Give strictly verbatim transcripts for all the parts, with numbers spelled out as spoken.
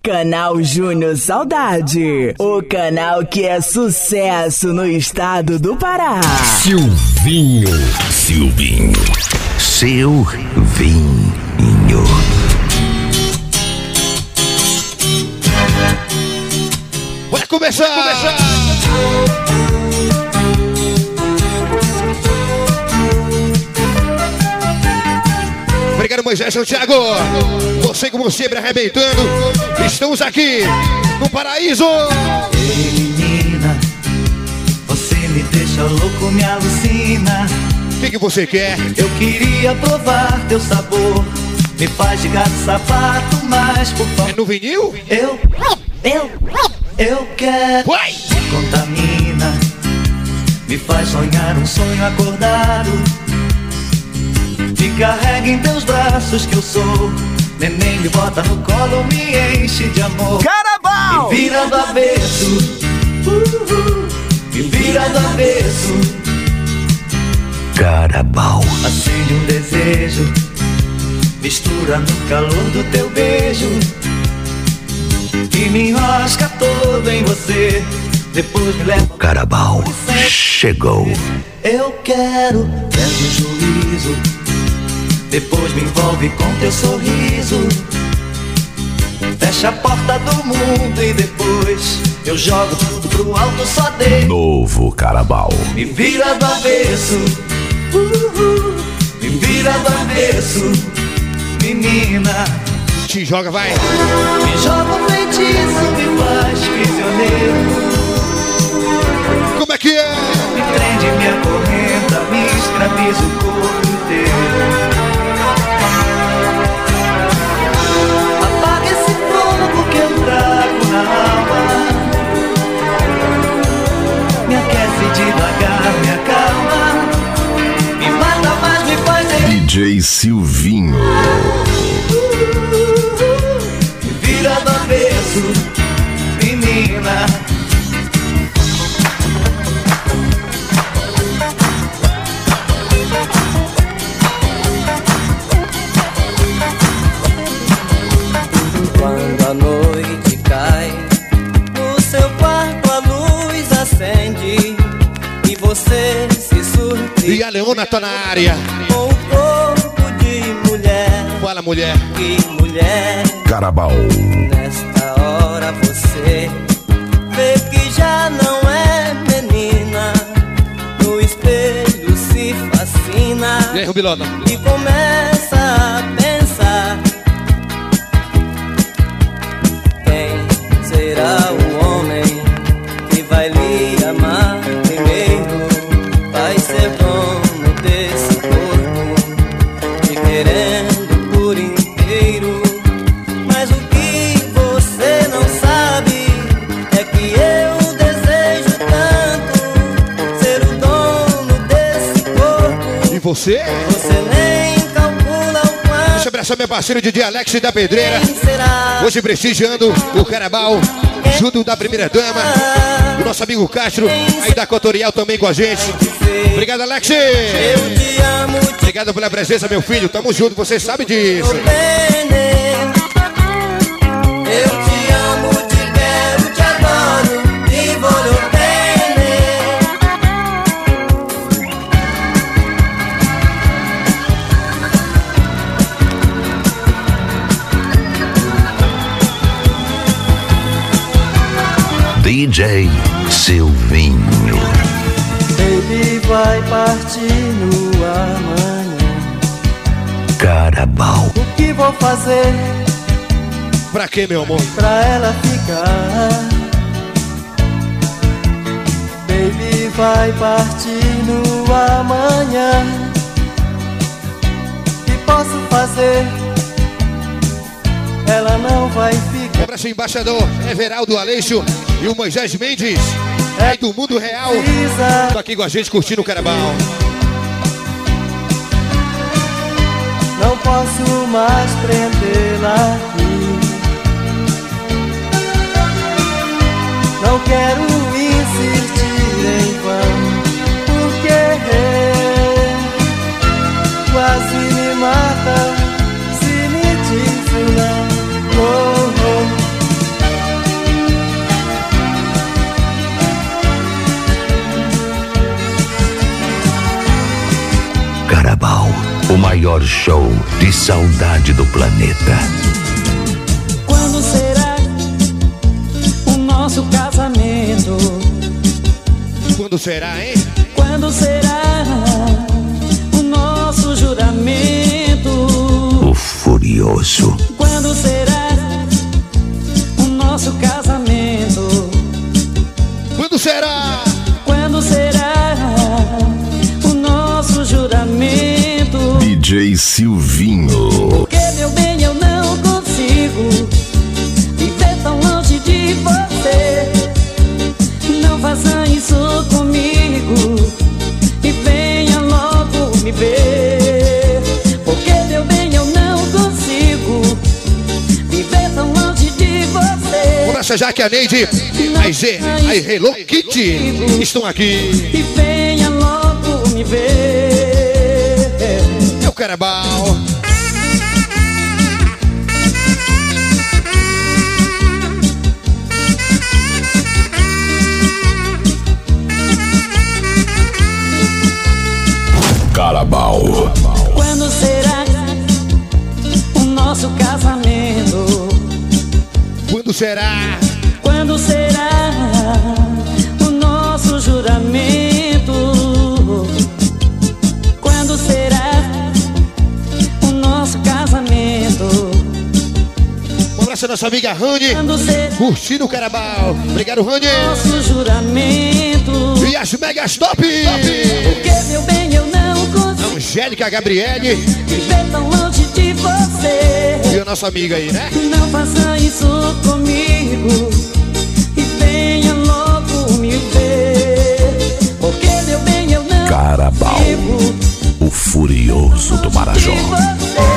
Canal Júnior Saudade, o canal que é sucesso no estado do Pará. Silvinho, Silvinho, seu vinho. Vai começar! Vai começar! Obrigado, Moisés Santiago. Você como sempre arrebentando. Estamos aqui no paraíso. Ei, menina, você me deixa louco, me alucina. O que, que você quer? Eu queria provar teu sabor. Me faz de gato sapato, mas por favor. É no vinil? Eu, eu, eu quero. Vai! Me contamina. Me faz sonhar um sonho acordado. Me carrega em teus braços que eu sou. Neném me bota no colo, me enche de amor. Carabao! Me vira do avesso, uh-uh. Me vira do avesso. Carabao. Acende um desejo, mistura no calor do teu beijo. E me enrosca todo em você. Depois me leva. Carabao chegou. Eu quero, perde o juízo. Depois me envolve com teu sorriso. Fecha a porta do mundo e depois eu jogo tudo pro alto, só dei. Novo Carabao. Me vira do avesso, uh-uh. Me vira do avesso, menina. Te joga, vai. Me joga um feitiço, me faz prisioneiro. Como é que é? Me prende, me acorrenta, me escraviza o corpo inteiro. Que eu trago na alma, me aquece devagar, me acalma, me mata, mas me faz D J Silvinho. Me vira do avesso, menina. Quando a noite cai, no seu quarto a luz acende e você se surpreende. E a Leona tá na área. Com o corpo de mulher. Fala, mulher. Que mulher. Carabao. Nesta hora você vê que já não é menina. No espelho se fascina. E aí, Rubilona? E começa a pensar. Será o homem que vai lhe amar primeiro? Vai ser dono desse corpo, te querendo por inteiro. Mas o que você não sabe é que eu desejo tanto ser o dono desse corpo. E você? Você nem calcula o quanto. Deixa eu abraçar meu parceiro D J Alex da Pedreira. Será? Hoje prestigiando o Carabao, junto da primeira dama, o nosso amigo Castro, aí da Cotorial também com a gente. Obrigado, Alex. Eu te amo, te Obrigado pela presença, meu filho. Tamo junto, você sabe disso. bene. Eu te amo, te quero, te adoro e voglio bene. D J Silvinho. Baby vai partir no amanhã. Carabao. O que vou fazer Pra quê, meu amor? pra ela ficar? Baby vai partir no amanhã. O que posso fazer? Ela não vai ficar. Um abraço, embaixador Everaldo Aleixo e o Moisés Mendes, aí do Mundo Real. Tô aqui com a gente curtindo o Carabao. Não posso mais prendê-la aqui. Não quero insistir em vão, porque quase me mata se me diz não. Oh, oh. maior show de saudade do planeta. Quando será o nosso casamento? Quando será, hein? Quando será o nosso juramento? O Furioso. Quando será o nosso casamento? Quando será? Quando será o nosso juramento? D J Silvinho. Porque, meu bem, eu não consigo viver tão longe de você. Não faça isso comigo e venha logo me ver. Porque, meu bem, eu não consigo viver tão longe de você. Começa já que a Neide, a Z, a Hello Kitty estão aqui. E venha logo me ver. Meu Carabal. Carabal. Quando será o nosso casamento? Quando será? Quando será o nosso juramento? Quando será o nosso casamento? Um abraço à nossa amiga Rani, Quando será curtindo o Carabal. Obrigado, Rani. o nosso juramento? E as megas top. Porque, meu bem, eu não consigo Angélica, Gabriele viver tão longe de você. e a nossa amiga aí, né? Não faça isso comigo e venha logo me ver. Porque, meu bem, eu não Carabal, vivo o Furioso do Marajó. de você.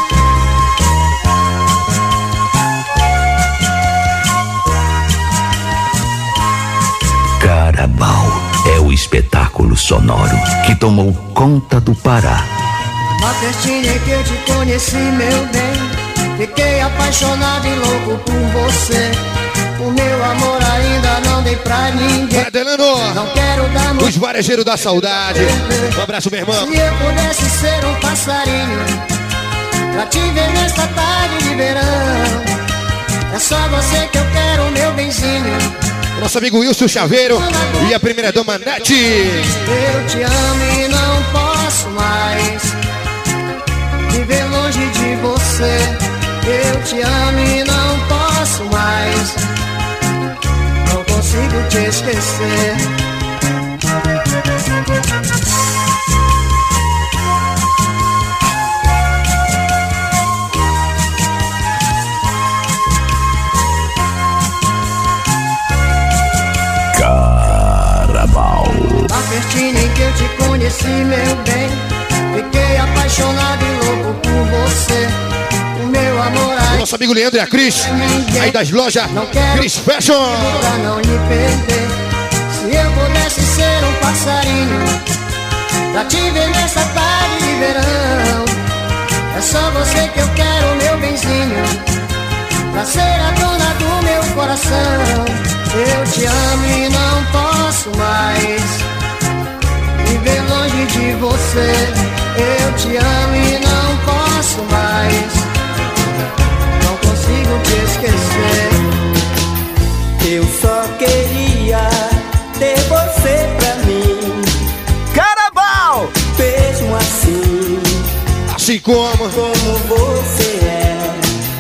Carabal é o espetáculo sonoro que tomou conta do Pará. Na festinha que eu te conheci, meu bem, fiquei apaixonado e louco por você. O meu amor ainda não dei pra ninguém. Delano, Não quero dar os varejeiros da saudade. Um abraço, meu irmão. Se eu pudesse ser um passarinho pra te ver nesta tarde de verão, é só você que eu quero, meu benzinho. Nosso amigo Wilson Chaveiro e a primeira dama Nete. Eu te amo e não posso mais viver longe de você. Eu te amo e não posso mais, não consigo te esquecer. Carabal. Na festinha em que eu te conheci, meu bem, fiquei apaixonado e louco por você. O meu amor ainda Nosso amigo Leandro e a Cris, aí das lojas Cris Fashion. pra não lhe perder. Se eu pudesse ser um passarinho pra te ver nessa tarde de verão, é só você que eu quero, meu benzinho, pra ser a dona do meu coração. Eu te amo e não posso mais viver longe de você. Eu te amo e não posso mais, não consigo te esquecer. Eu só queria ter você pra mim. Carabal! Mesmo assim, Assim como como você é,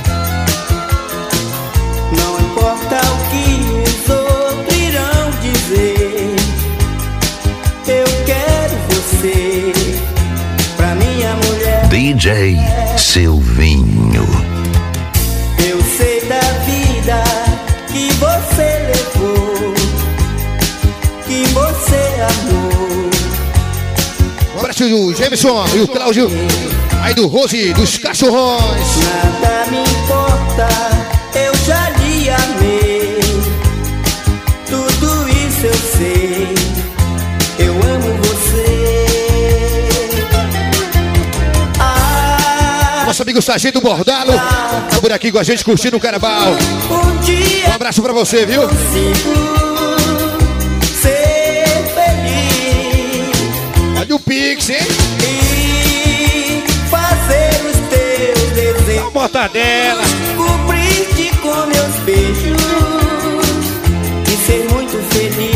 não importa o que os outros irão dizer, eu quero você pra minha mulher. D J Silvinho. Eu sei da vida que você levou, que você amou. um abraço do Jameson e o Cláudio, aí do Rose dos Cachorrões. Nada me importa, eu já lhe amei. Tudo isso eu sei, eu amo você. Ah, Nosso amigo Sargento Bordalo tá por aqui com a gente curtindo o Carabal. um dia Um abraço pra você, viu? consigo ser feliz Olha o Pix, hein? e fazer mortadela. Cobrir-te com meus beijos e ser muito feliz.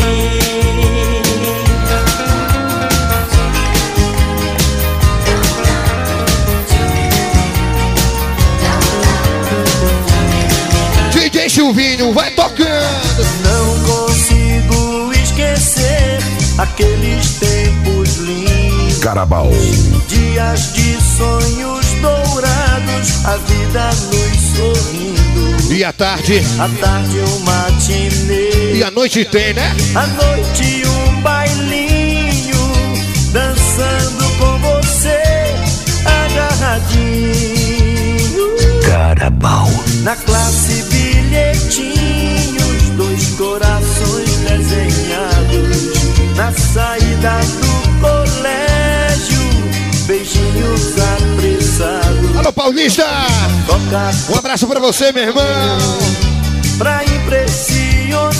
D J Silvinho, vai tocando. Não consigo esquecer aqueles tempos lindos. Carabao. Dias de sonhos dourados, a vida nos sorrindo. E à tarde? À tarde um matinê. E à noite tem, né? À noite um bailinho, dançando com você, agarradinho. Carabao. Na classe bilhetinhos, dois corações desenhados. Na saída do colégio, beijinhos apressados. Alô, Paulista! Toca Um abraço pra você, meu irmão. pra impressionar.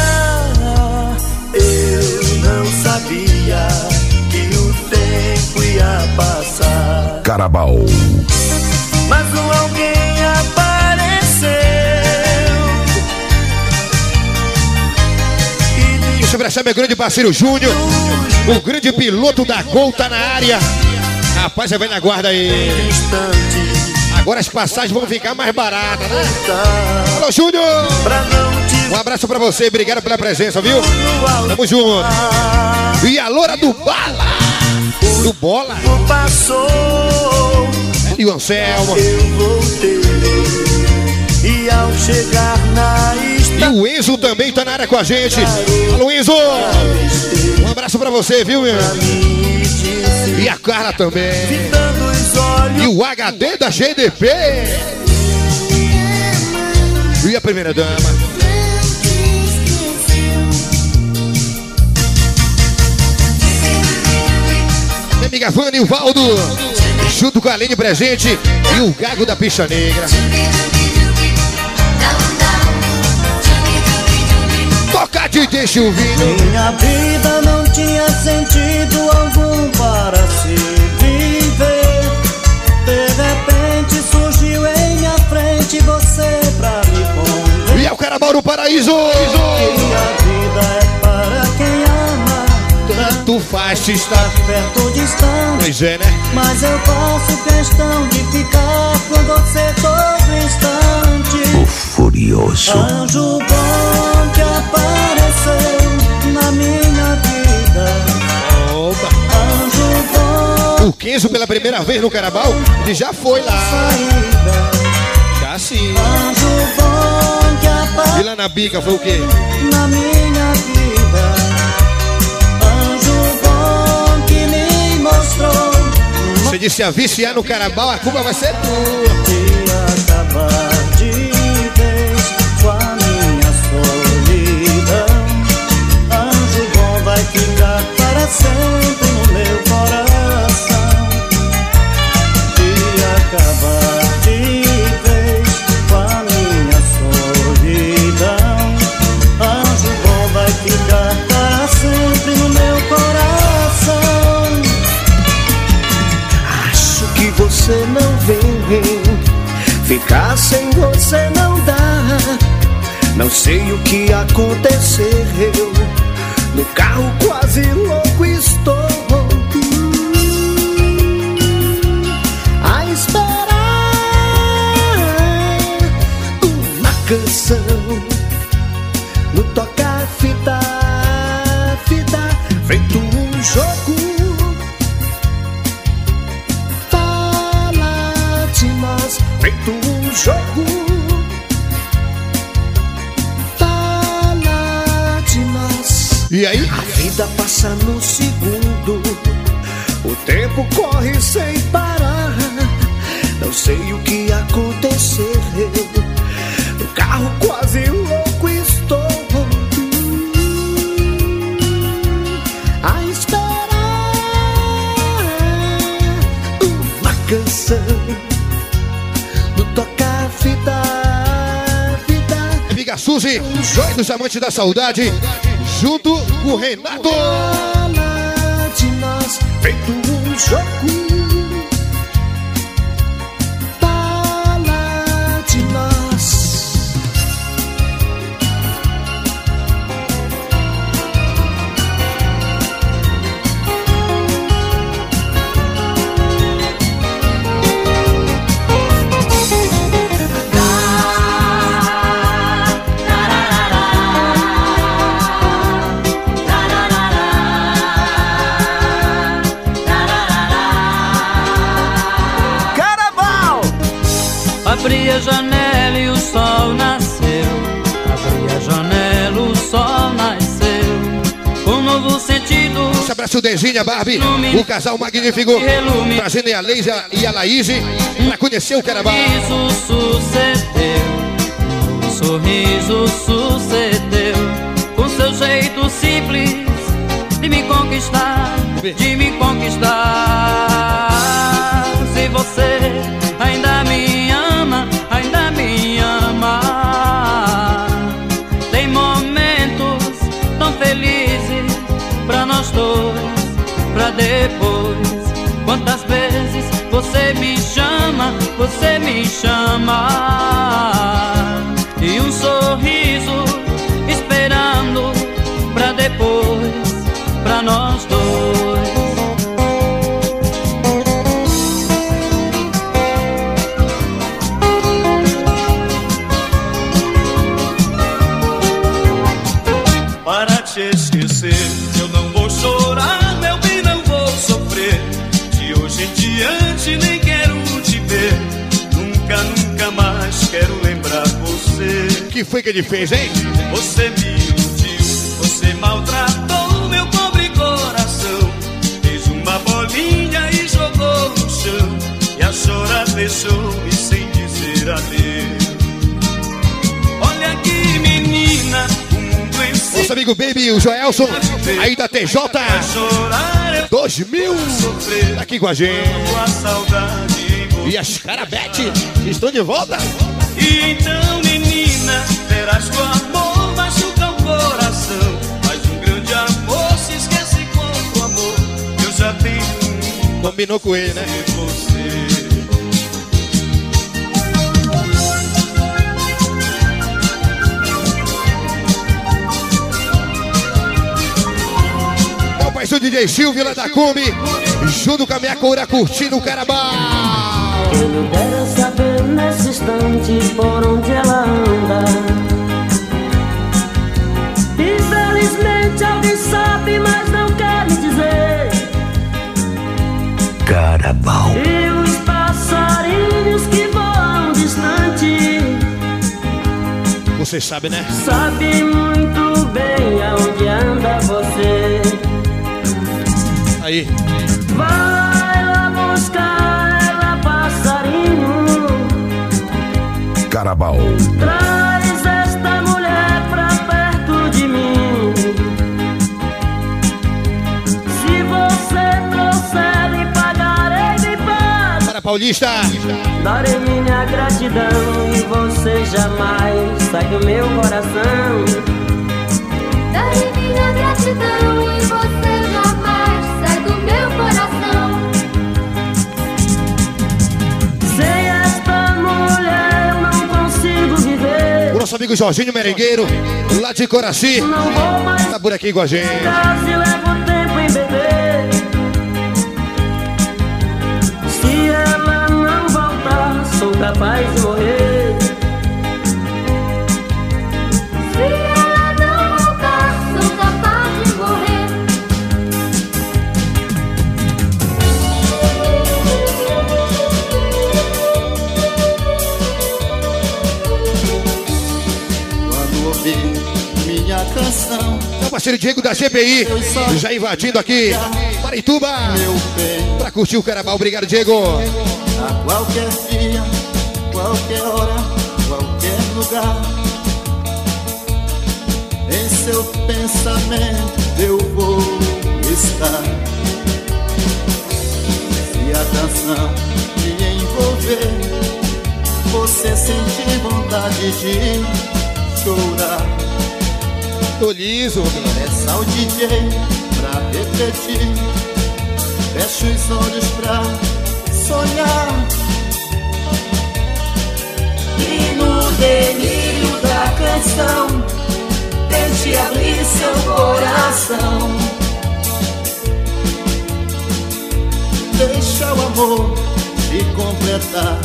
Eu não sabia que o tempo ia passar. Carabao. Mas um alguém apareceu e Deixa eu abraçar meu grande parceiro Júnior, o grande piloto da Gol tá na área. Rapaz, você vai na guarda aí. distante Agora as passagens vão ficar mais baratas, né? tá, Alô, Júnior! pra não te Um abraço pra você, obrigado pela presença, viu? Tamo junto. E a loura do Bala, do Bola, O passou, e o Anselmo, eu voltei. E ao chegar na e estrada, o Enzo também tá na área com a gente. Alô, Enzo! Um abraço pra você, viu, meu? me disse, E a Carla também. fitando os olhos. E o H D da G D P. E a primeira dama. Minha amiga Vânia e o Valdo, junto com a Aline presente e o Gago da Picha Negra. Toca de deixa o vinho. Minha vida não tinha sentido algum para se viver. De repente surgiu em minha frente você pra me convencer. E é o Carabao no Paraíso. Que a vida é para quem ama. Tanto faz se Estar estar. perto ou distante, Pois é, né? mas eu faço questão de ficar com você todo instante. O Furioso. Anjo bom que apareceu na minha vida. Opa. Anjo bom O Kenzo pela primeira vez no Carabao, ele já foi lá. saída. Já sim. Anjo bom que E apareceu lá na bica foi o quê? na minha vida. Anjo bom que me mostrou Você disse a viciar no Carabao, a culpa vai ser tua. que acabar de vez com a minha solidão. Anjo bom vai ficar para sempre no meu coração. Que acabar de vez com a minha solidão. Anjo bom vai ficar para sempre no meu coração. Acho que você não vem, ficar sem você não dá. Não sei o que aconteceu, no carro quase louco estou. A esperar uma canção, no tocar fita, fita, feito um jogo. Fala de nós, feito um jogo. Fala de nós. E aí? A vida passa num segundo, o tempo corre sem parar. Não sei o que aconteceu, no carro quase louco estou. A esperar uma canção, no tocar fita, fita. Amiga Suzy, Joia dos Amantes da Saudade, junto com o Renato. Fala de nós, feito um jogo. Fala abraço, Dezinha, Barbie, o casal magnífico, trazendo a Leisa e a Laís pra conhecer o Carnaval. Sorriso sucedeu, sorriso sucedeu, com seu jeito simples de me conquistar, de me conquistar. Se você ainda me ama, ainda me ama, tem momentos tão felizes pra nós dois, pra depois. Quantas vezes você me chama, você me chama, e um sorriso esperando pra depois, pra nós dois. Para te esquecer, eu não vou chorar, meu bem, não vou sofrer. De hoje em diante nem quero te ver, nunca, nunca mais quero lembrar você. O que foi que ele fez, hein? Você me iludiu, você maltratou meu pobre coração, fez uma bolinha e jogou no chão, e a chorar deixou-me sem dizer adeus. Olha aqui, menina, o mundo em si. Nosso amigo Baby, o Joelson, aí da T J dois mil, tá aqui com a gente. A saudade E as Carabete estão de volta. E então, menina, verás que o amor machuca o coração, mas um grande amor se esquece com o amor. Eu já tenho um. Combinou com ele, né? Você. É o paizão D J Silvio lá da Kombi, junto com a minha cora curtindo o Carnaval. Eu não quero saber nesse instante por onde ela anda. Infelizmente alguém sabe, mas não quer me dizer. Carnaval. E os passarinhos que voam distante, Você sabe, né? sabe muito bem aonde anda você. Aí. Vai lá buscar ela, passarinho. Carnaval. Traz esta mulher pra perto de mim. Se você trouxer, lhe pagarei de paz. Para Paulista. Darei minha gratidão e você jamais sai do meu coração. Darei minha gratidão e você jamais sai do meu coração. Sem esta mulher eu não consigo viver. O nosso amigo Jorginho Merengueiro, lá de Coraci, Não vou mais tá por aqui com a gente. casa e levo tempo em beber. Se ela não voltar, sou capaz de morrer. Se ela não voltar, sou capaz de morrer. Quando ouvir minha canção, É o parceiro Diego da G P I, já invadindo aqui, Marituba, meu bem, pra curtir o Carnaval. Obrigado, Diego. a qualquer dia, qualquer hora, qualquer lugar, em seu pensamento eu vou estar. Se a canção te envolver, você sentir vontade de chorar, Tô liso. peça ao D J pra repetir, fecha os olhos pra sonhar. E no delírio da canção, tente abrir seu coração. Deixa o amor te completar.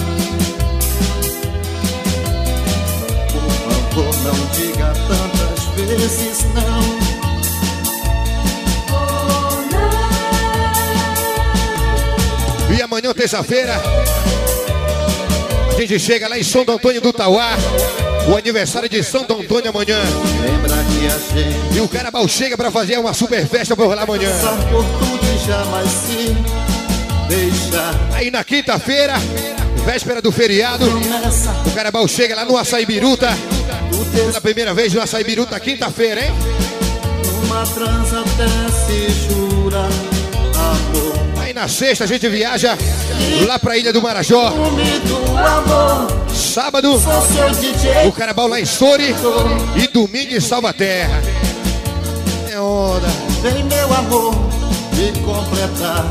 Por favor, não diga tantas vezes não. E amanhã, terça-feira, a gente chega lá em São Antônio do Tauá, O aniversário de Santo Antônio amanhã. Lembra que a gente E o Carnaval chega pra fazer uma super festa por lá amanhã. passar por tudo e jamais se deixar. Aí na quinta-feira, véspera do feriado, o Carnaval chega lá no Açaí Biruta. Pela primeira vez no Açaí Biruta, quinta-feira, hein? Numa trança até se jura amor. Aí na sexta a gente viaja lá pra Ilha do Marajó. Do amor, Sábado, sou seu D J. o Carnaval lá em Sori. E domingo em Salvaterra. É onda. Vem meu amor me completar.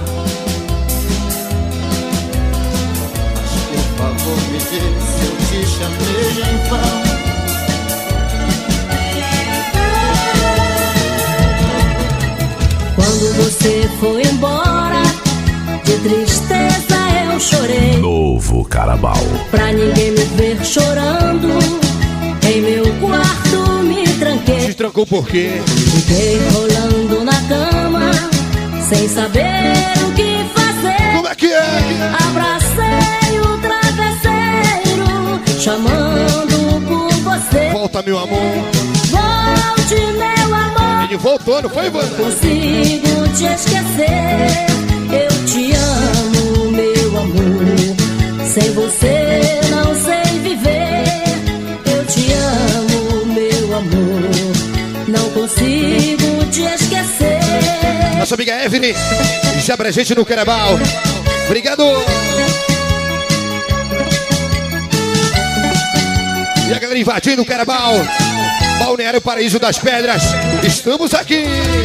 Mas por favor me diz se eu te chamei em vão. Quando você foi embora, de tristeza eu chorei. Novo Carnaval. Pra ninguém me ver chorando, em meu quarto me tranquei. Se trancou por quê? Fiquei rolando na cama, sem saber o que fazer. Como é que é? Abracei o travesseiro, chamando por você. Volta, meu amor. Volte, meu amor. Ele voltou, não foi, Ivana? Consigo te esquecer. Eu te amo, meu amor. Sem você não sei viver. Eu te amo, meu amor. Não consigo te esquecer. Nossa amiga Evelyn, já presente no Carnaval. Obrigado. E a galera invadindo o Carnaval. Balneário Paraíso das Pedras. Estamos aqui.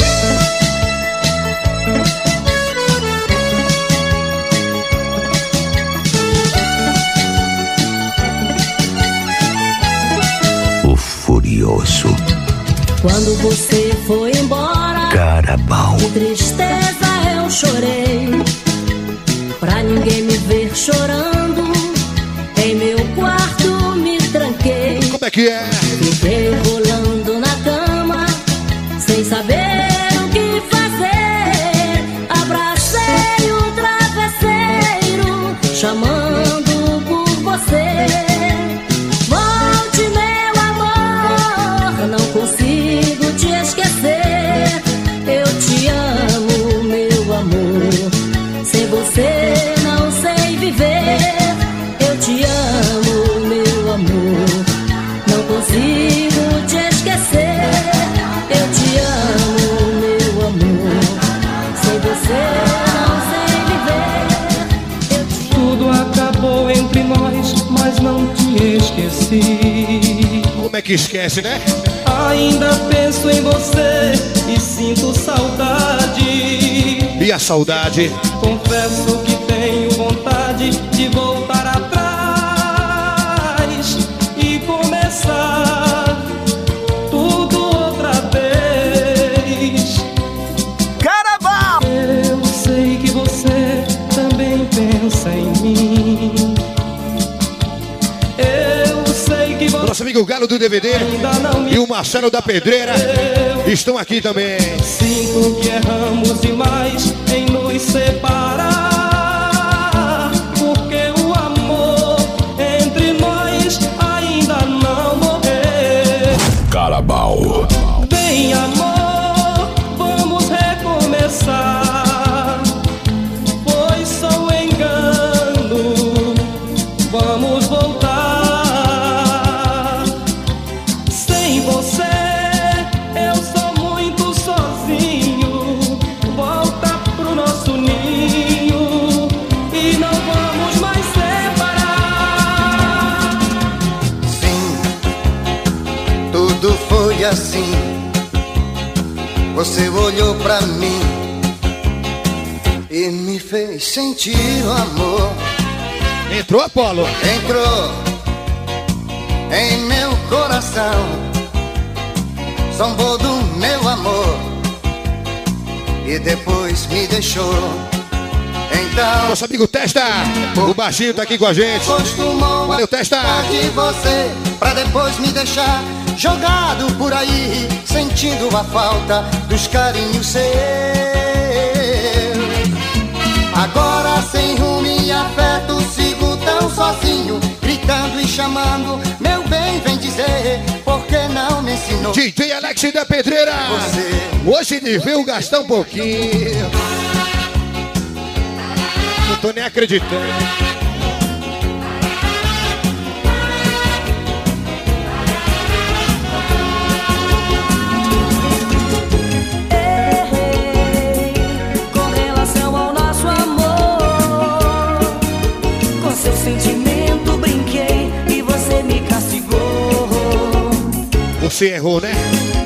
O Furioso. Quando você foi embora, Carnaval. de tristeza eu chorei. Pra ninguém me ver chorando, em meu quarto me tranquei. Como é que é? Fiquei rolando na cama, sem saber o que fazer. Abracei o travesseiro, chamando por você. Volte, meu amor, não consigo te esquecer. Eu te amo, meu amor. Sem você não sei viver. Eu te amo, meu amor. Não consigo te esquecer. Eu te amo, meu amor. Sem você não sei viver. Eu te Tudo acabou entre nós, mas não te esqueci. Como é que esquece, né? Ainda penso em você e sinto saudade. E a saudade? Confesso que tenho vontade de voltar atrás e começar tudo outra vez. Carnaval! Eu sei que você também pensa em mim. Eu sei que você Nosso amigo Galo do D V D ainda não me e o Marcelo da Pedreira estão aqui também. sinto que erramos demais em nos separar, porque o amor entre nós ainda não morreu. Carnaval. Vem, amor, vamos recomeçar. Foi só um engano, vamos voltar. Sem você eu sou muito sozinho. Volta pro nosso ninho e não vamos mais separar. Sim, tudo foi assim. Você olhou pra mim e me fez sentir o amor. Entrou, Apolo? Entrou em meu coração, zombou do meu amor e depois me deixou. Então Nosso amigo Testa, o baixinho tá aqui com a gente. costumou Valeu, Testa. abusar de você pra depois me deixar jogado por aí, sentindo a falta dos carinhos seus. Agora sem rumo e afeto sigo tão sozinho, gritando e chamando, meu bem, vem dizer aprender, porque não me ensinou. D J Alex da Pedreira. Você. Hoje ele veio gastar um pouquinho. Não tô nem acreditando. Você errou, né?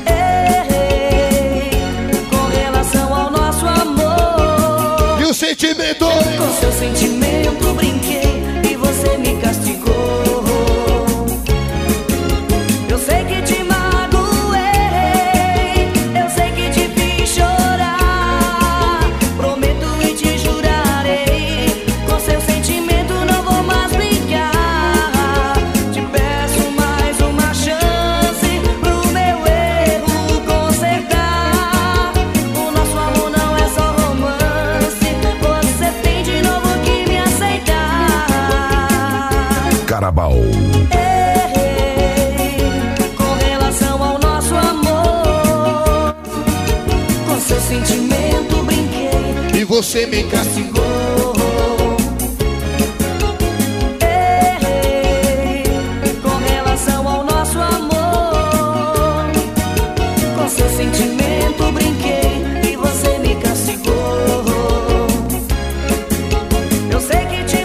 Errei com relação ao nosso amor. E o sentimento? Com seu sentimento brinquei e você me castigou. Eu sei que te magoei, eu sei que te fiz chorar. Prometo e te jurarei, com seu sentimento não vou mais brincar. Te peço mais uma chance. Carabao. Errei com relação ao nosso amor. Com seu sentimento brinquei e você me castigou. Errei com relação ao nosso amor. Com seu sentimento brinquei e você me castigou. Eu sei que te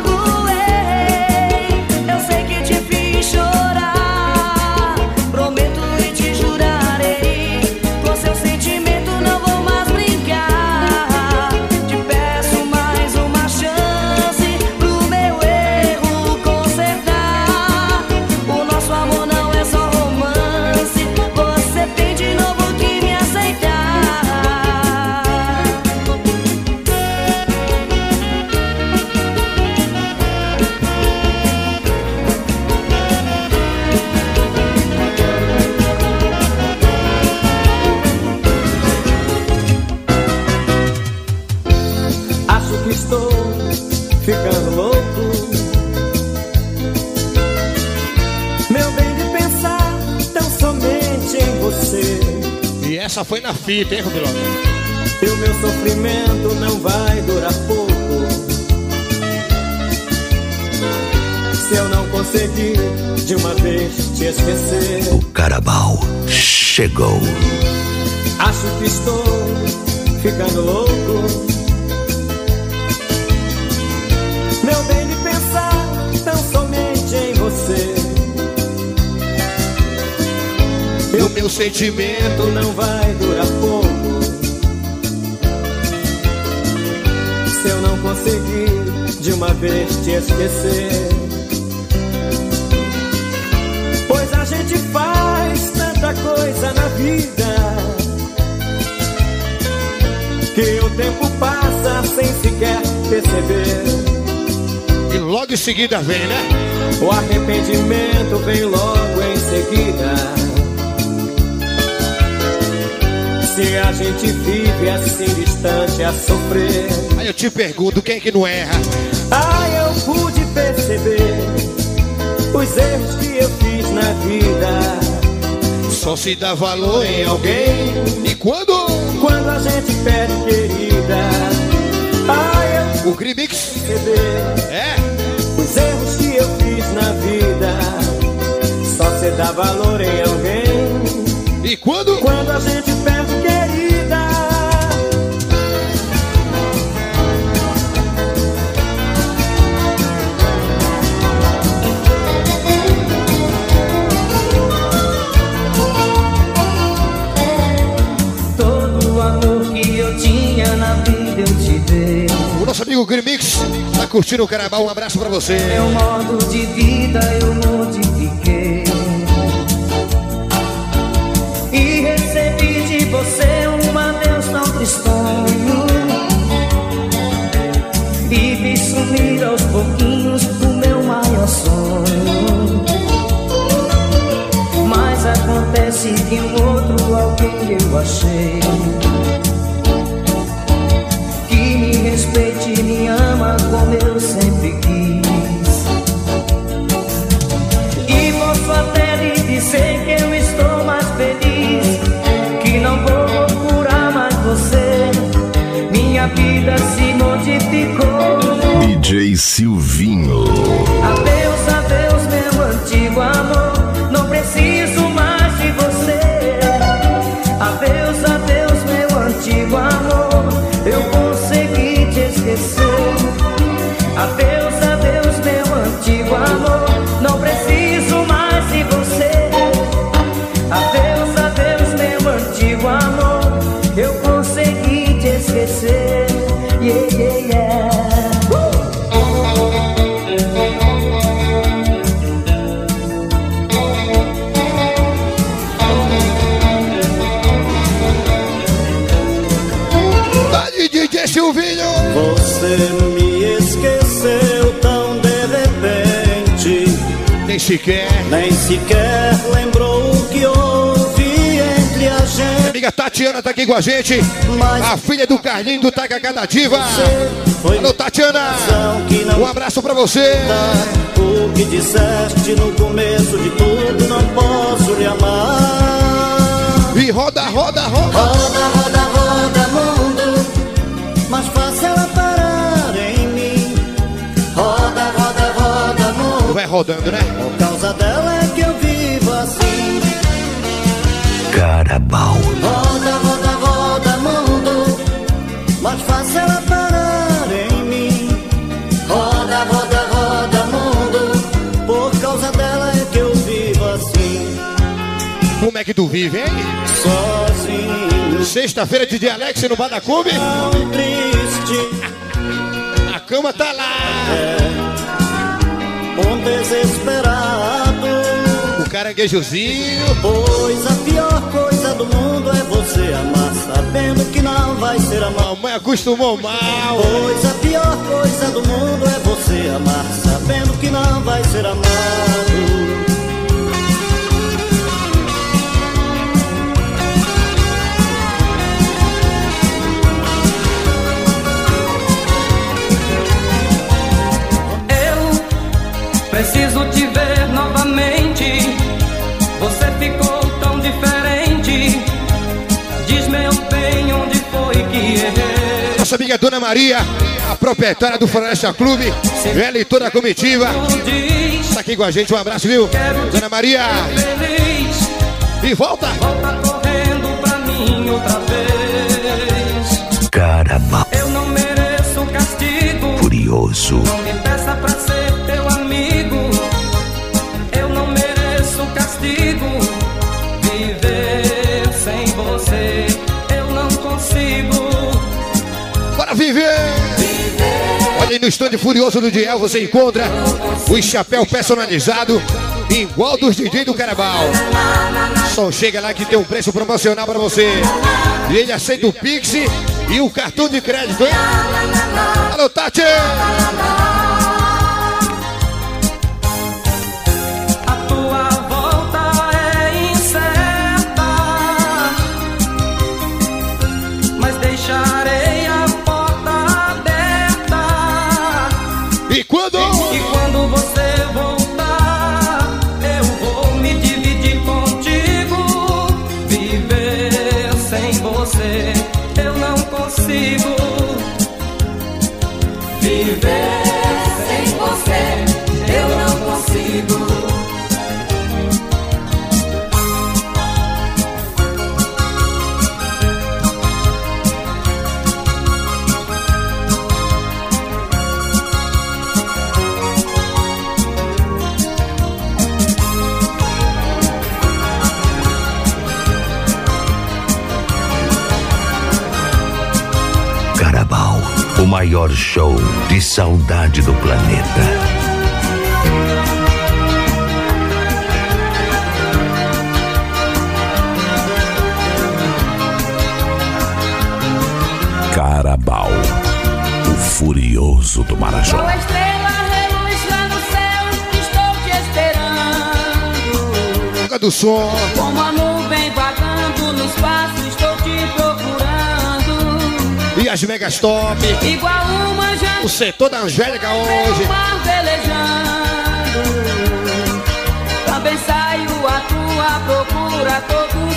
ficando louco, meu bem, de pensar tão somente em você. E essa foi na fita, hein, Rubilão? E o meu sofrimento não vai durar pouco se eu não conseguir de uma vez te esquecer. O Carabao chegou. Acho que estou ficando louco, meu bem, de pensar tão somente em você. E o meu sentimento não vai durar pouco se eu não conseguir de uma vez te esquecer. Pois a gente faz tanta coisa na vida que o tempo passa sem sequer perceber. E logo em seguida vem, né? O arrependimento vem logo em seguida. Se a gente vive assim distante a sofrer. Aí eu te pergunto, quem é que não erra? Ah, eu pude perceber os erros que eu fiz na vida. Só se dá valor em alguém. E quando? Quando a gente perde, querida. Ah, eu o Grimix é os erros que eu fiz na vida. Só se dá valor em alguém. E quando? Quando a gente perde, querida. Todo o amor que eu tinha na vida eu te dei. O nosso amigo Grimix tá curtindo o Carabao, um abraço pra você. Meu modo de vida eu modifiquei e recebi de você um adeus tão tristonho. E vi sumir aos pouquinhos o meu maior sonho. Mas acontece que um outro alguém eu achei que me respeite e me ama como eu sempre quis. E posso até lhe Silvinho. Adeus, adeus, meu antigo amor, não preciso mais de você. Adeus, adeus, meu antigo amor, eu consegui te esquecer. Adeus, adeus, meu antigo amor, não preciso mais de você. Adeus, adeus, meu antigo amor, eu consegui te esquecer. Yeah, yeah, yeah. D J Silvinho. Você me esqueceu tão de repente, Nem sequer. nem sequer lembrou o que houve entre a gente. Amiga Tatiana tá aqui com a gente. Mas A filha do Carlinho do Tacacá da Diva. foi Alô, Tatiana. que não Um abraço pra você. o que disseste no começo de tudo, não posso lhe amar. E roda, roda, roda. Roda, roda, roda, mundo, mas faça ela parar em mim. Roda, roda, roda, mundo, Vai rodando, né? por causa dela é que eu vivo assim. Carabao. Roda, roda, roda, mundo, mas faça ela parar em mim. Roda, roda, roda, mundo, por causa dela é que eu vivo assim. Como é que tu vive, hein? Sozinho, Sexta-feira de dia Alex no Badacube. tão triste, A cama tá lá. um desesperado. O caranguejozinho. Pois a pior coisa do mundo é você amar sabendo que não vai ser amado. Mamãe acostumou mal. Pois a pior coisa do mundo é você amar sabendo que não vai ser amado. Preciso te ver novamente. Você ficou tão diferente. Diz meu bem, onde foi que errei? Nossa amiga Dona Maria, a proprietária do Floresta Clube, ela e toda a comitiva, tá aqui com a gente. Um abraço, viu? Dona Maria. Feliz, E volta. volta correndo pra mim outra vez. Carabao. Eu não mereço castigo. Furioso. Não me peça pra ser teu amigo. Eu não mereço castigo. Viver sem você eu não consigo. Bora viver! Olha aí no stand Furioso do Diel, você encontra o chapéu personalizado igual dos D J do Carabao. Só chega lá que tem um preço promocional pra você. E ele aceita o Pix e o cartão de crédito, hein? Alô, Tati! A tua volta é incerta, mas deixarei a porta aberta. E quando? E quando você voltar, eu vou me dividir contigo. Viver sem você eu não consigo. Viver sem você eu não consigo. Carabao. O maior show de saudade do planeta. Carabao. O furioso do Marajó. Qual estrela reluz lá no céu, estou te esperando. Boca do som. Como a nuvem vagando no espaço, estou te procurando. E as megas top. Igual uma janela O setor da Angélica hoje. no mar velejando. Também saio à tua procura, todos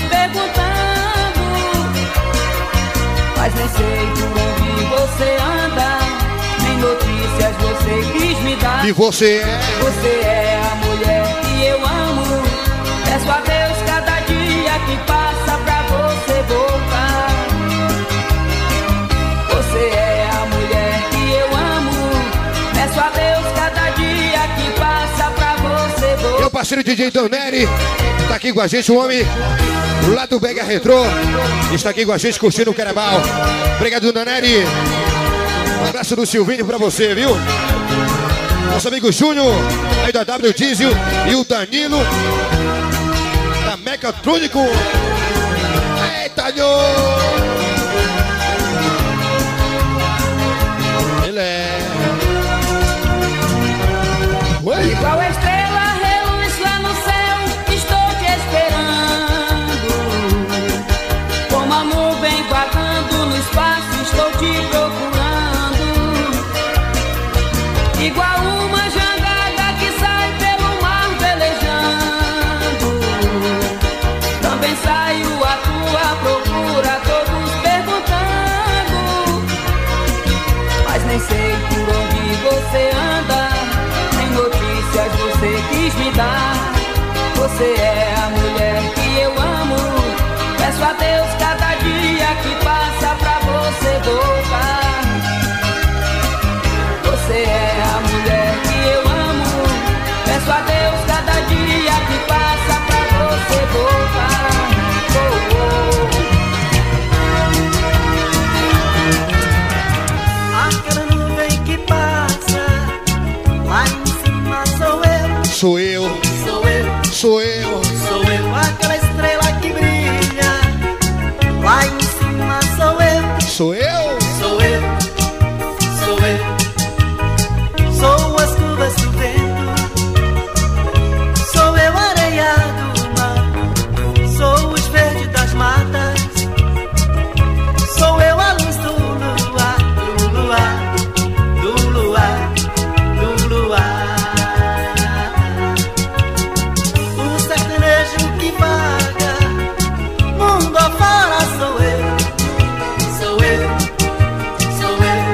perguntando. Mas nem sei por onde você anda, nem notícias você quis me dar. E você é? Você é a mulher que eu amo. Peço a Deus cada dia que passa pra você voltar. Você é a mulher que eu amo. Peço a Deus cada dia que passa pra você voltar. Meu parceiro D J Doneri tá aqui com a gente, o homem lá do Bega Retrô. Está aqui com a gente curtindo o carnaval. Obrigado, Doneri. Um abraço do Silvinho pra você, viu? Nosso amigo Júnior, aí da W Diesel, e o Danilo da Mecatrônico. Eita, nhô! Ele é. Oi? Igual a estrela reluz lá no céu, estou te esperando. Como a nuvem vagando no espaço, estou te procurando. Igual uma jangada que sai pelo mar velejando. Também saio à tua procura, todos perguntando. Mas nem sei por onde você anda, nem notícias você quis me dar. Você é a mulher que eu amo. Peço a Deus cada dia que passa pra você voltar. Você é a mulher que eu amo. Peço a Deus cada dia que passa pra você voltar. Oh, oh. Aquela nuvem que passa, lá em cima sou eu. Sou eu, Sou eu, sou eu. sou eu. Aquela estrela que brilha, lá em cima sou eu. Sou eu. Sou eu, sou eu. Sou as curvas do vento, sou eu areia do mar, sou os verdes das matas, sou eu a luz do luar, do luar, do luar, do luar. O sertanejo que vaga, mundo afora sou eu, sou eu, sou eu.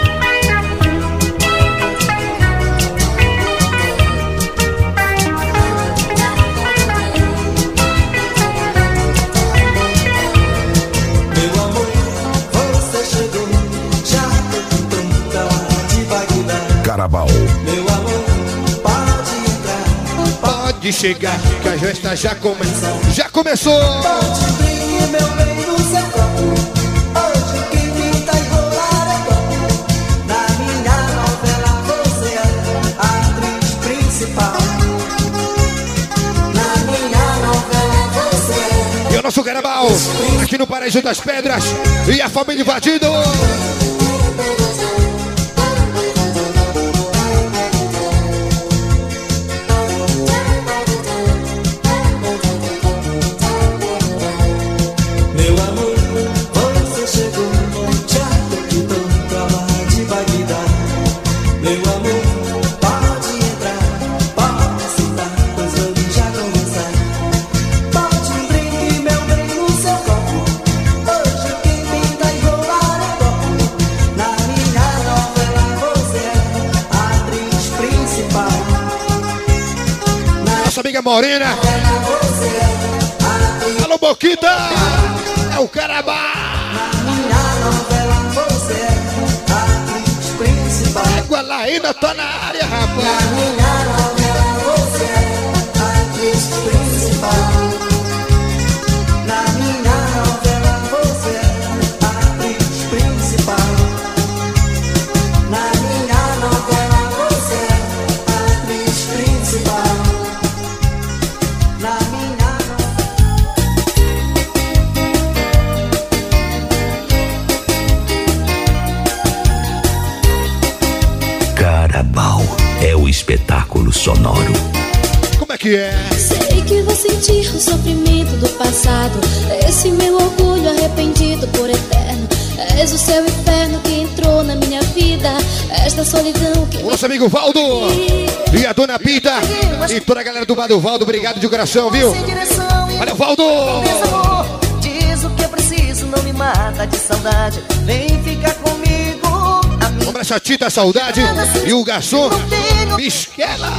Meu amor, você chegou, já tô tentando pra lá de Bagdá. Carabal. Meu amor, pode entrar, Pode chegar, que a festa já começou. Já começou! pode brilhar, meu bem, no seu corpo. Hoje quem pinta e rolar é copo. Na minha novela você é a atriz principal. Na minha novela você é. E o nosso carnaval, aqui no Paraíso das Pedras. E a família invadindo. Meu amor, você chegou, já tô tentando pra lá de Bagdá. Meu amor, pode entrar, pode sentar, pois vamos já começar. Pode um brinde, meu bem, no seu copo. Hoje quem pinta e rolar é copo. Na minha novela você é a atriz principal. Na Nossa amiga Morena. novela você é a atriz. Alô, Boquita. É o Carabá. Na minha novela você é a atriz principal. Égua lá ainda tá na área, Na rapaz. minha novela você é a atriz principal. Na minha novela você é a atriz principal. Na minha novela você é a atriz principal. Na minha Carabal é o espetáculo sonoro. Como é que é? Sei que vou sentir o sofrimento do passado, esse meu orgulho arrependido por eterno. És o seu inferno que entrou na minha vida, esta solidão que O nosso amigo Valdo e a dona Pita e toda a galera do Bar do Valdo, obrigado de coração, viu? Valeu, Valdo! Diz o que eu preciso, não me mata de saudade. Vem ficar comigo. A minha abraço a Tita Saudade e o garçom Bisquela.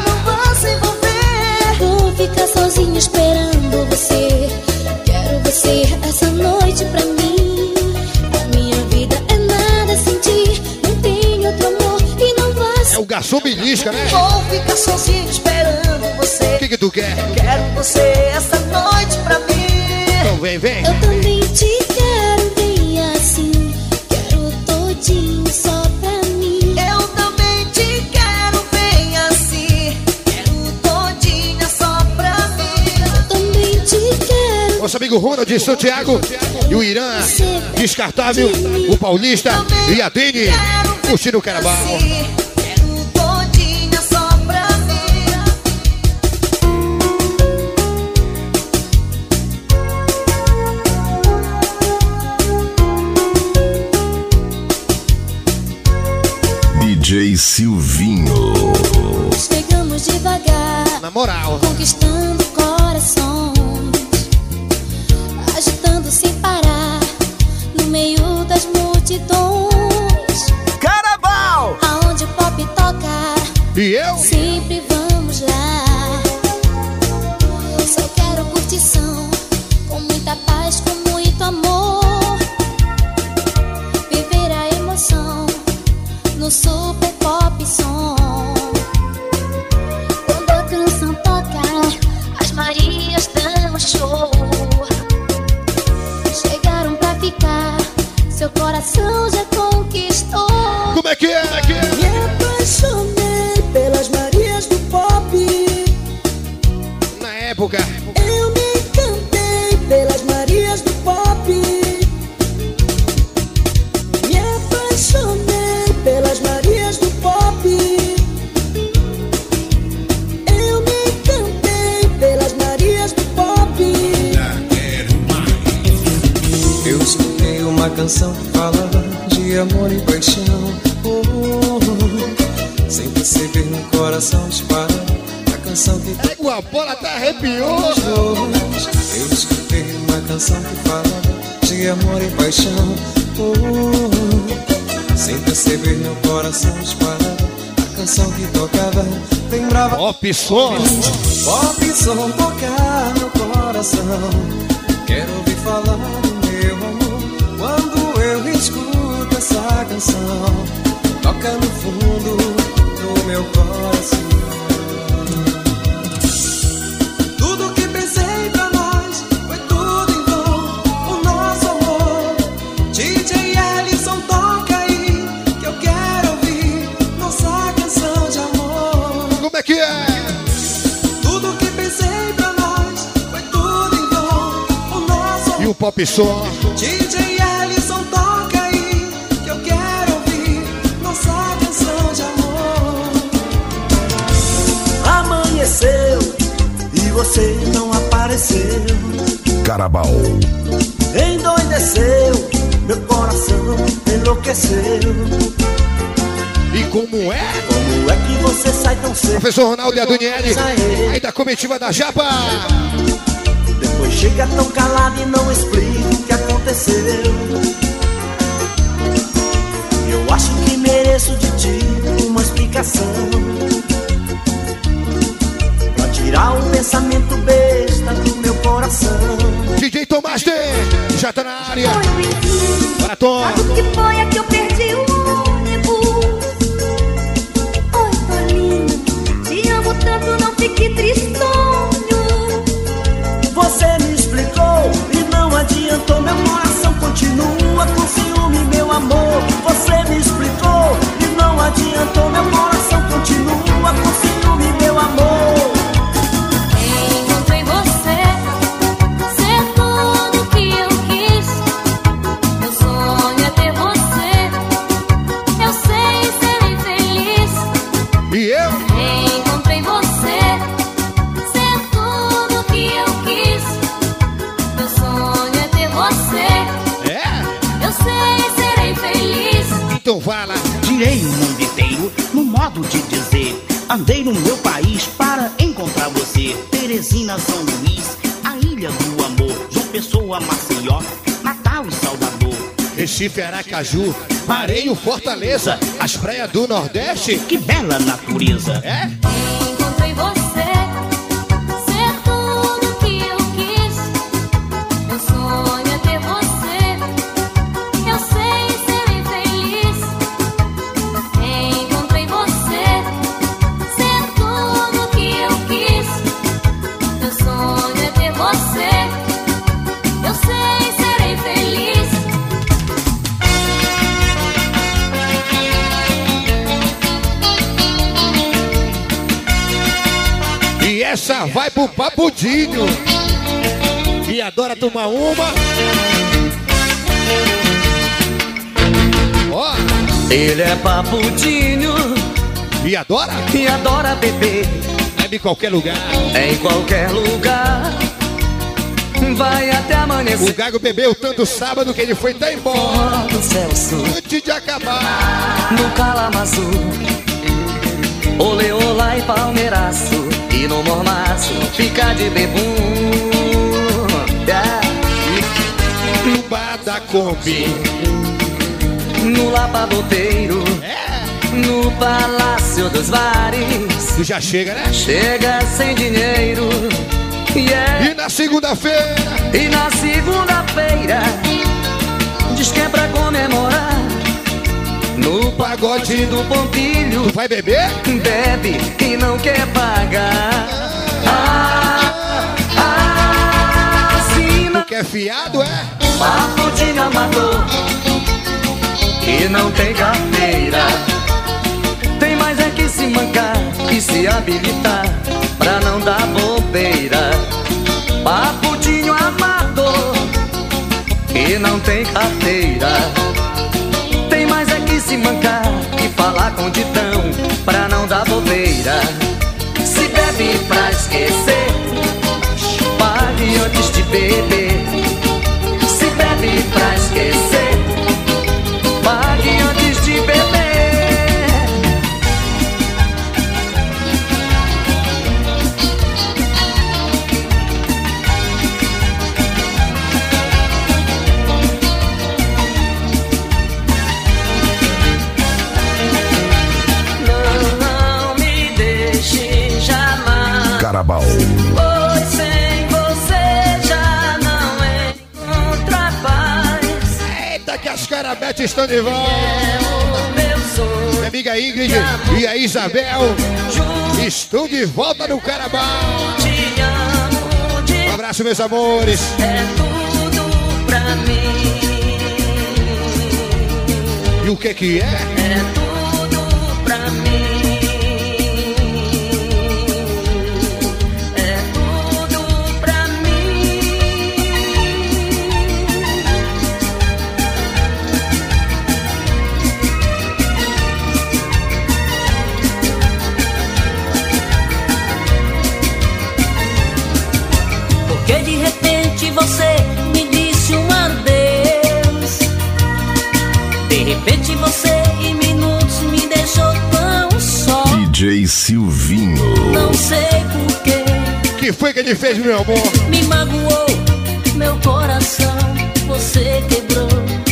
Vou ficar sozinha esperando você. Quero você essa noite pra mim. A minha vida é nada sem ti. Não tem outro amor e não vai ser. É o garçom Belisca, né? Vou ficar sozinha esperando você. O que que tu quer? Quero você essa noite pra mim. Então vem, vem. Eu também te quero, vem assim. Quero todinho só pra mim. Eu também te quero, vem assim. Quero todinha só pra mim. Eu também te quero. Nosso amigo Ronald de Santiago e o Irã, Descartável, o Paulista e a Dene, curtindo o Carnaval. Quero todinha só pra mim. D J Silvinho. Chegamos devagar, Na moral. conquistando corações, agitando sem parar, no meio das multidões. Carnaval! Aonde o pop toca, E eu? sempre vamos lá. Só quero curtição, com muita paz, com muito amor. Viver a emoção no super pop som. Quando a canção toca, as Marias dão show. Chegaram pra ficar, seu coração já conquistou. Como é que é? Como é que é? Me apaixonei pelas Marias do pop. Na época. Eu me encantei pelas Marias do pop. Me apaixonei pelas Marias do pop. Eu me encantei pelas Marias do pop. Eu escutei uma canção que falava de amor e paixão. Oh, oh, oh. Sem perceber no coração disparar a canção que É, a bola tá arrepiou. Eu escutei uma canção que falava de amor e paixão. Oh, oh, oh. Sem perceber no coração disparar a canção que tocava. Lembrava Pop som. pop som tocar no coração. Quero ouvir falar do meu amor quando eu escuto essa canção. Toca no fundo do meu coração. Tudo que pensei pra nós foi tudo em vão. O nosso amor. D J Ellison, toca aí que eu quero ouvir nossa canção de amor. Como é que é? Tudo que pensei pra nós foi tudo em vão. O nosso amor. E o pop som. D J Ellison, toca aí que eu quero ouvir nossa canção de amor. Amanheceu e você não apareceu. Carnaval. Endoideceu, meu coração enlouqueceu. E como é? Como é que você sai tão cedo? Professor Ronaldo e a Daniele, aí da comitiva da Japa. Depois chega tão calado e não explica o que aconteceu. Eu acho que mereço de ti uma explicação, pra tirar o pensamento besta do meu coração. D J Tomás D, já tá na área. Bora, Tom. Sabe o que foi? É que eu perdi o ônibus. Oi, Tolinho, te amo tanto, não fique tristonho. Você me explicou e não adiantou. Meu coração continua com ciúme, meu amor. Você me explicou e não adiantou. Meu coração continua com ciúme, meu amor. Encontrei você, ser tudo que eu quis. Meu sonho é ter você. Eu sei ser infeliz. E eu? Encontrei você, ser tudo que eu quis. Meu sonho é ter você. É? Eu sei ser infeliz. Então fala. Girei o mundo inteiro no modo de dizer. Andei no meu país para encontrar você. Teresina, São Luís, a ilha do amor. João Pessoa, Maceió, Natal e Salvador. Recife, Aracaju, Maranhão, Fortaleza, as praias do Nordeste. Que bela natureza. É? Encontrei você, ser tudo que eu quis. Meu sonho é ter você, eu sei ser infeliz. Encontrei você, ser tudo que eu quis. Meu sonho é ter você, eu sei ser infeliz. E essa vai pro Papudinho, e adora tomar uma. Ó, Ele é papudinho e adora? e adora beber Bebe em qualquer lugar. em qualquer lugar. Vai até O amanhecer. Gago bebeu tanto sábado que ele foi até embora No Celso, antes de acabar. no Calamaçu, Ole, olá e palmeiraço. E no mormaço fica de bebum. Yeah. No bar da Kombi, No lavadoteiro, no Palácio dos Bares. tu já chega, né? Chega sem dinheiro. Yeah. E na segunda-feira, E na segunda-feira diz que é pra comemorar no pagode do Pompilho. tu vai beber? Bebe e não quer pagar. Ah, ah, se não Tu quer fiado, é? papudinho amador e não tem carteira. Tem mais é que se mancar e se habilitar pra não dar bobeira. Papudinho amador e não tem carteira. Tem mais é que se mancar e falar com ditão pra não dar bobeira. Se bebe pra esquecer, pague antes de beber. Se bebe pra esquecer, pague antes de beber. Não me deixe jamais, Carabal. pois sem você já não encontra paz. Eita, que as carabetes estão de volta. É o meu sonho. Minha amiga Ingrid e a Isabel estão de volta no Carabal. Te amo de Um abraço, meus amores. é tudo pra mim. E o que que é? É tudo pra mim. É tudo pra mim. Porque de repente você me disse um adeus. De repente você em minutos me deixou tão só. D J Silvinho. Não sei porquê, Que foi que ele fez, meu amor? me magoou meu coração. Você quebrou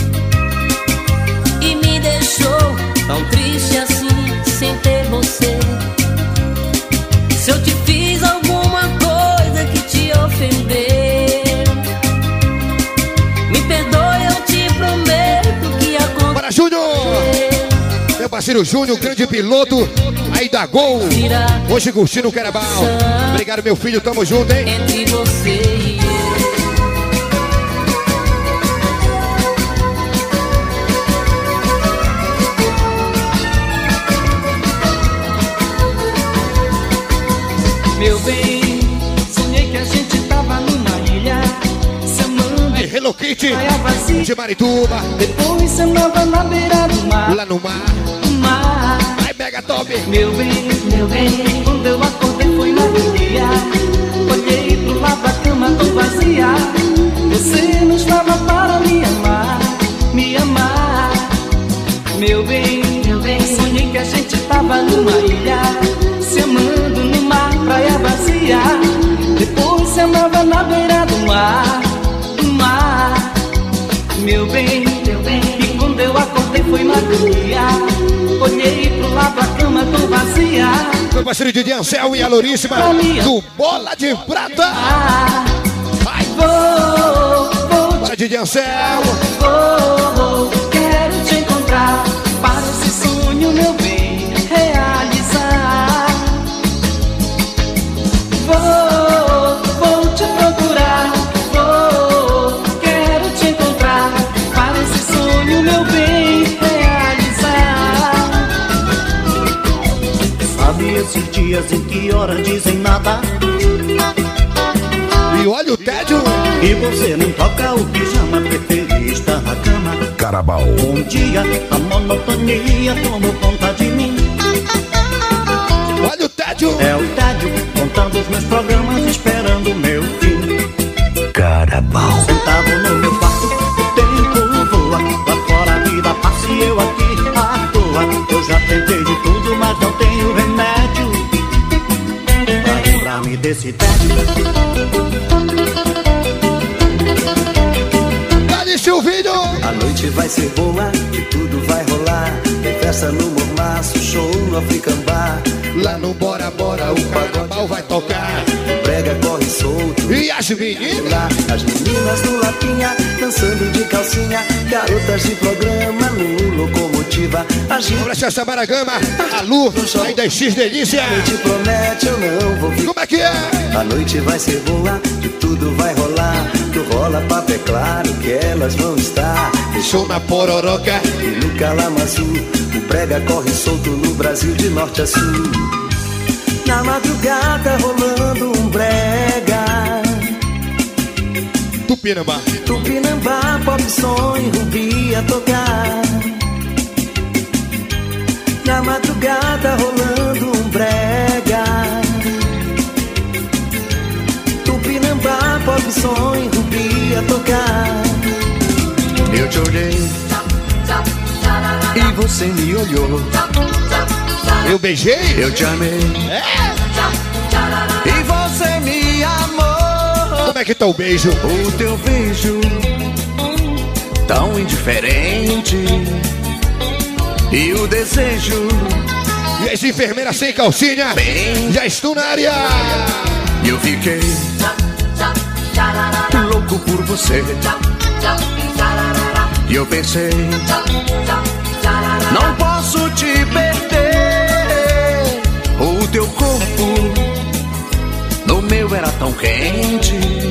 e me deixou tão triste assim, sem ter você. Se eu te fiz alguma coisa que te ofendeu, me perdoe, eu te prometo que aconteceu. Bora, Júnior! Meu parceiro Júnior, grande piloto aí da Gol. Hoje curtindo o Carabal. Obrigado, meu filho, tamo junto, hein? Entre você e eu. Meu bem, sonhei que a gente tava numa ilha, se amando. Aí, Hello Kitty, praia vazia. de Marituba, Depois se amava na beira do mar. lá no mar. Mar. Aí, Mega Top. Meu bem, meu bem, quando eu acordei foi na dia. Olhei pro lado, a cama tão vazia. Você não estava para me amar, me amar. Meu bem, meu bem, sonhei que a gente tava numa ilha, se amando no mar, praia vazia. Depois se amava na beira do mar, do mar. Meu bem, meu bem, Meu parceiro Didi Anselmo e a Louríssima do Bola de Prata. Vai! Vou, vou, Bora, Didi Anselmo. vou, vou, quero te encontrar para esse sonho, meu bem, realizar. Vou, vou te procurar, vou, quero te encontrar para esse sonho, meu bem, realizar. Sabe esses dias em que hora dizem nada E olha o tédio. e você não toca o pijama, prefere estar na cama. Carabao. Um dia a monotonia tomou conta de mim. Olha o tédio. É o tédio contando os meus programas, esperando o meu fim. Carabao. Sentado no meu quarto, o tempo voa. Lá fora a vida passa e eu aqui à toa. Eu já tentei de tudo, mas não tenho remédio pra livrar-me desse tédio. Dá-lhe, Silvinho. A noite vai ser boa e tudo vai rolar. Tem festa no Mormaço, show no African Bar. Lá no Bora Bora o carnaval vai tocar. Brega corre solto. E as meninas? Lá, as meninas do Lapinha, dançando de calcinha. Garotas de programa no Locomotiva. A gente Abraça essa Maragama, a Lu, aí das X Delícia. te promete, eu não vou ficar. Como é que é? A noite vai ser boa e tudo vai rolar. Tu rola papo, é claro que elas vão estar. Show na Pororoca e no Calamaçu. O brega corre solto no Brasil de norte a sul. Na madrugada rolando um brega. Tupinambá. Tupinambá, pop som e Rubi a tocar. Na madrugada rolando um brega. Tupinambá, pop som e Rubi a tocar. Eu te olhei e você me olhou. Eu beijei? Eu te amei É? e você me amou. Como é que tá o beijo? O teu beijo tão indiferente e o desejo. E as enfermeiras sem calcinha Bem, já estão na área. e eu fiquei louco por você. E eu pensei, não posso te perder. O teu corpo no meu era tão quente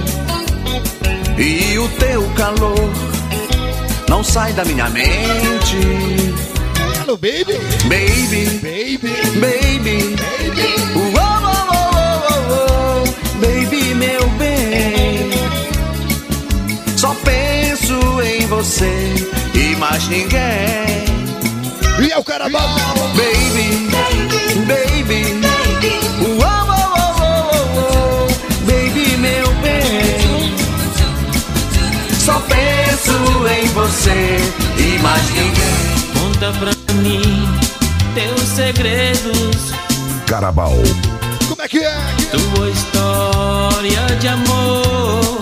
e o teu calor não sai da minha mente. Hello, baby. Baby, Baby. baby, oh, oh, oh, oh, oh, baby, meu bem. Só penso em você e mais ninguém. E é o Carabao. Baby, baby, oh, oh, oh, oh, oh, baby, meu bem. Só penso em você e mais ninguém. Conta pra mim teus segredos, Carabao. Como é que é? tua história de amor.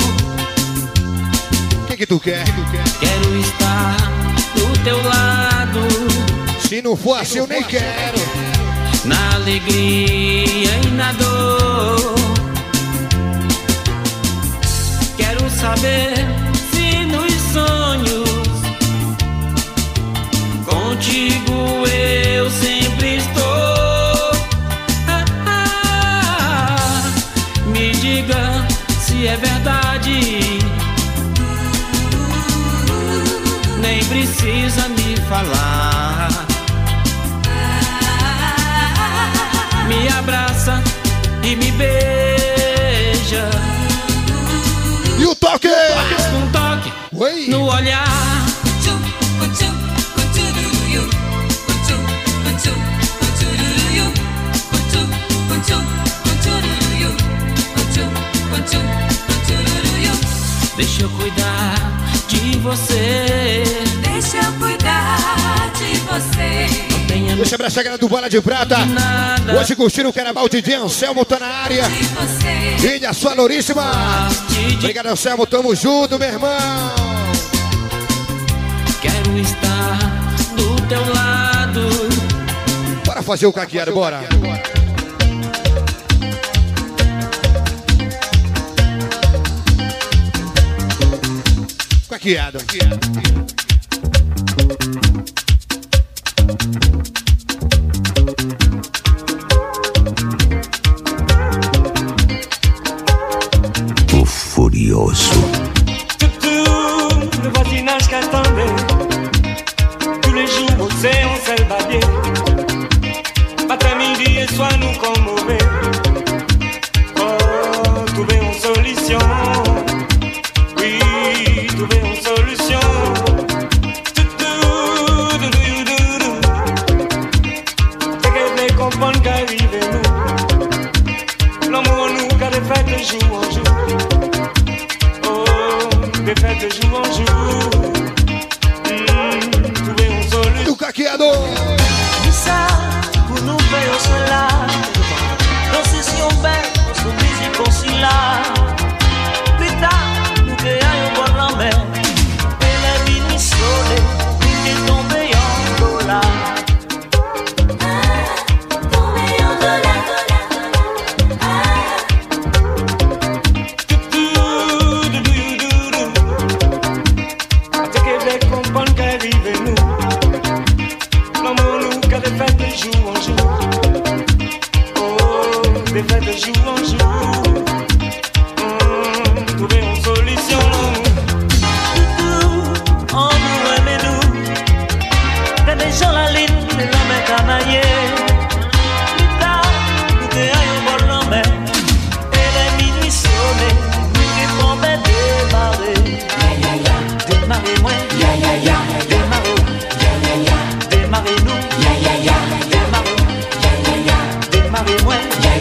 O que que tu quer? Quero estar do teu lado, Se não for assim, eu nem quero. na alegria e na dor. Quero saber se nos sonhos contigo eu sempre estou. Ah, ah, me diga se é verdade. Nem precisa me falar. Me abraça e me beija. E o toque? Basta um toque Oi. no olhar. Deixa eu cuidar de você. Deixa eu cuidar de você. Deixa eu abraçar a galera do Bola de Prata. Hoje curtindo o Carnaval, D J Anselmo tá na área. E a sua Louríssima. Obrigado, Anselmo, tamo junto, meu irmão. Quero estar do teu lado. Bora Bora fazer o caqueado, bora. Caqueado. O Furioso. Le voisinage qu'attendait. Tous les jours au océan Salvadier. Matin, midi et soir nous comme mauvais. Oh, trouver une solution. Oui, trouver une solution. C'est qu'elle les comprendre qu'arrive nous. L'amour nous qu'a des fêtes de jour en jour. Oh, des fêtes de jour en jour. Mmh, trouver une solution. Do caqueado. Ça, pour nous faire cela. Dans ces si on bête, on se musique aussi là. Plus tard, nous créons bon la mer. Et la vie nous sauve, nous est tombé en dollar. Tombé en dollar. Des fêtes de jour en jour, mmh, trouver une solution. Tout, en nous aimez nous. T'es déjà la ligne, les l'homme est canaillé. Là, nous t'es à un bon l'homme. Et les minuit sonnés, nous t'es tombé démarrer. Ya ya ya, démarrez-moi. Ya ya ya, démarrez. Ya ya ya, démarrez-nous. Ya ya ya, démarrez. Ya ya ya, démarrez-moi.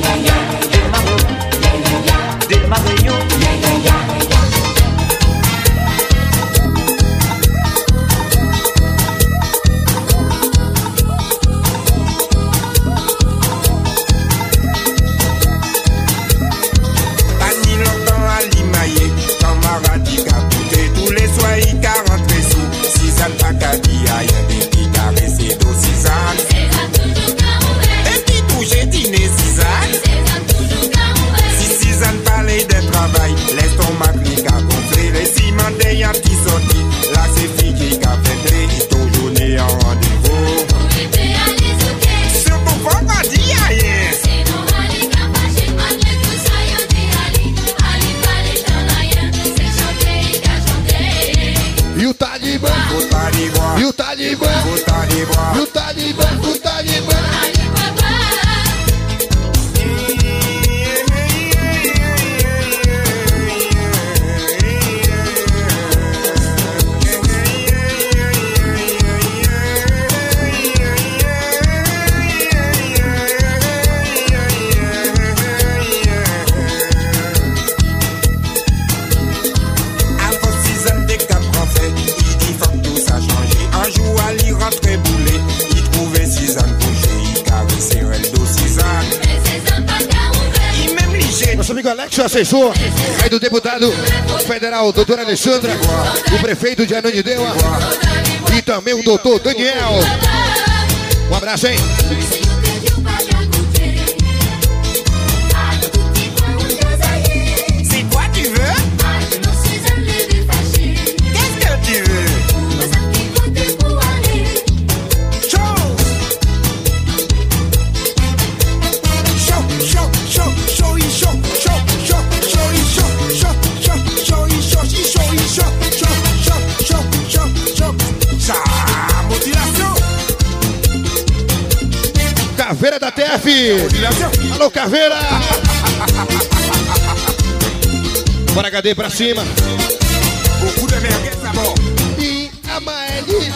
Assessor aí do deputado federal, doutor Alexandra, o prefeito de Ananindeua e também o doutor Daniel. Um abraço, hein? Caveira da T F. Alô, Caveira. Bora, H D pra cima. E a Maeli.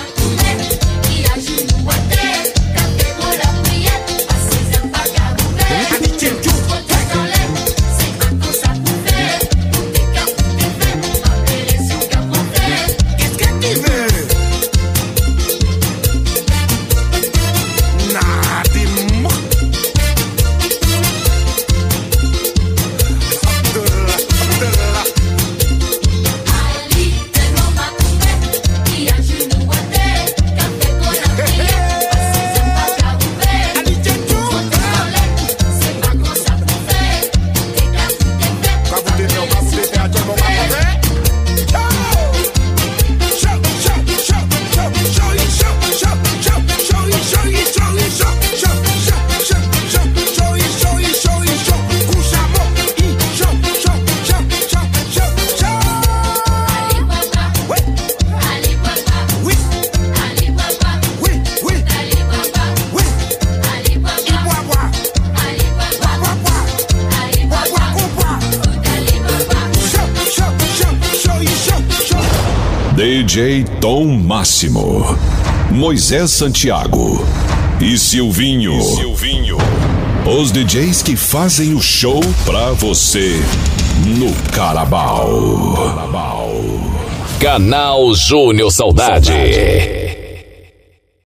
D J Tom Máximo, Moisés Santiago e Silvinho. E Silvinho. Os D Js que fazem o show pra você no Carabao. Canal Júnior Saudade.